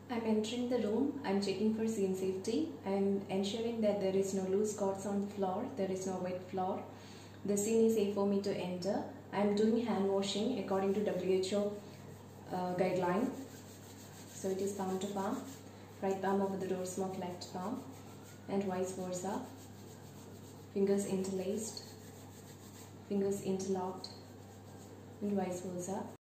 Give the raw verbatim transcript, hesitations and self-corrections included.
I'm entering the room. I'm checking for scene safety. I'm ensuring that there is no loose cords on the floor. There is no wet floor. The scene is safe for me to enter. I'm doing hand washing according to W H O uh, guideline. So it is palm to palm. Right palm over the door smoke, left palm, and vice versa. Fingers interlaced, fingers interlocked, and vice versa.